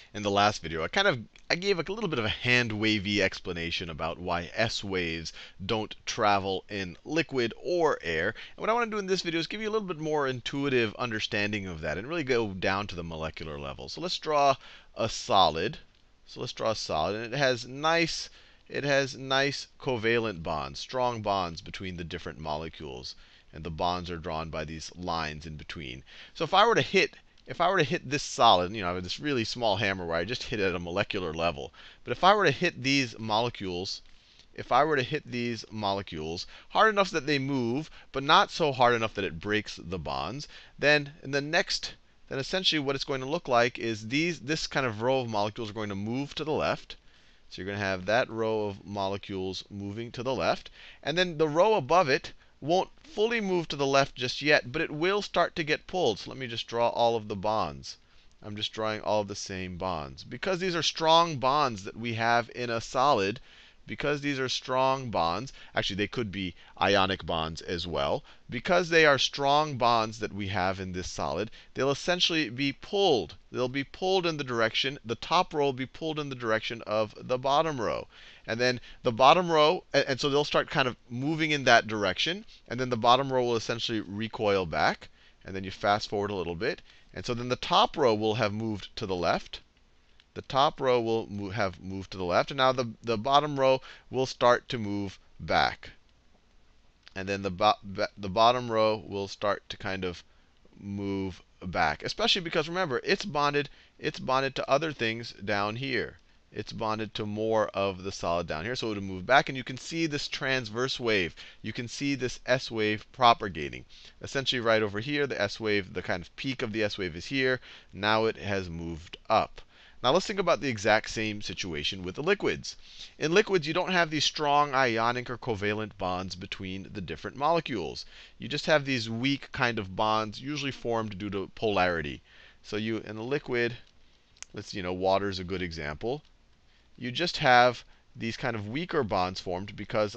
in the last video, I gave a little bit of a hand-wavy explanation about why S waves don't travel in liquid or air. And what I want to do in this video is give you a little bit more intuitive understanding of that and really go down to the molecular level. So let's draw a solid. And it has nice covalent bonds, strong bonds between the different molecules. And the bonds are drawn by these lines in between. So if I were to hit this solid, I have this really small hammer where I just hit it at a molecular level. But if I were to hit these molecules hard enough that they move, but not so hard enough that it breaks the bonds, then essentially what it's going to look like is this kind of row of molecules are going to move to the left. So you're going to have that row of molecules moving to the left. And then the row above it won't fully move to the left just yet, but it will start to get pulled. So let me just draw all of the bonds. I'm just drawing all of the same bonds. Because these are strong bonds that we have in a solid, because these are strong bonds, actually they could be ionic bonds as well. Because they are strong bonds that we have in this solid, they'll essentially be pulled. They'll be pulled in the direction, the top row will be pulled in the direction of the bottom row. And then the bottom row, and so they'll start kind of moving in that direction. And then the bottom row will essentially recoil back. And then you fast forward a little bit. And so then the top row will have moved to the left. The top row will have moved to the left. And now the bottom row will start to move back. And then the bottom row will start to kind of move back. Especially because, remember, it's bonded to other things down here. It's bonded to more of the solid down here. So it'll move back. And you can see this transverse wave. You can see this S wave propagating. Essentially right over here, the S wave, the kind of peak of the S wave is here. Now it has moved up. Now let's think about the exact same situation with the liquids. In liquids, you don't have these strong ionic or covalent bonds between the different molecules. You just have these weak kind of bonds, usually formed due to polarity. So in a liquid, water is a good example. You just have these kind of weaker bonds formed because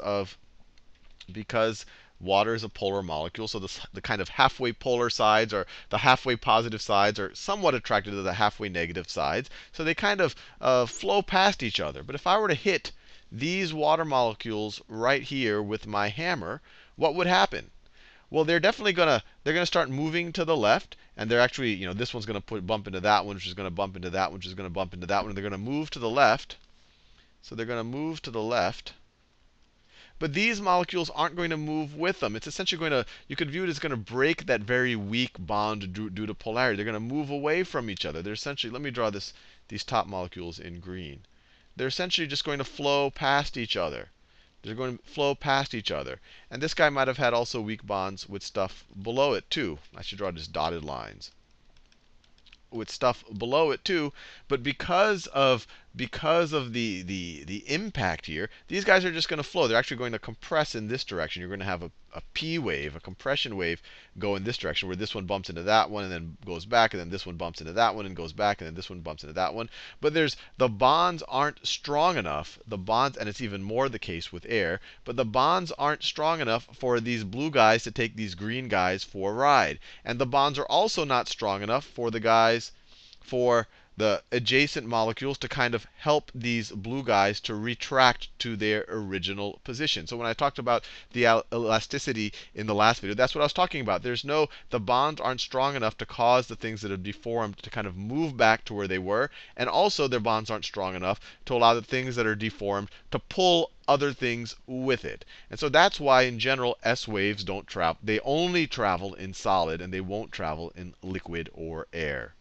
water is a polar molecule. So the kind of halfway polar sides or the halfway positive sides are somewhat attracted to the halfway negative sides. So they kind of flow past each other. But if I were to hit these water molecules right here with my hammer, what would happen? Well, they're going to start moving to the left. And they're actually, this one's going to bump into that one, which is going to bump into that one, which is going to bump into that one. And they're going to move to the left. So they're going to move to the left. But these molecules aren't going to move with them. It's essentially going to, you could view it as going to break that very weak bond due to polarity. They're going to move away from each other. They're essentially, let me draw these top molecules in green. They're essentially just going to flow past each other. They're going to flow past each other. And this guy might have had also weak bonds with stuff below it too. I should draw just dotted lines. With stuff below it too. But because of the impact here, these guys are just going to flow. They're actually going to compress in this direction. You're going to have a P wave, a compression wave, go in this direction, where this one bumps into that one and then goes back, and then this one bumps into that one and goes back, and then this one bumps into that one. But the bonds aren't strong enough. The bonds, and it's even more the case with air, but the bonds aren't strong enough for these blue guys to take these green guys for a ride. And the bonds are also not strong enough for the adjacent molecules to kind of help these blue guys to retract to their original position. So when I talked about the elasticity in the last video, that's what I was talking about. The bonds aren't strong enough to cause the things that are deformed to kind of move back to where they were. And also their bonds aren't strong enough to allow the things that are deformed to pull other things with it. And so that's why, in general, S waves don't travel. They only travel in solid, and they won't travel in liquid or air.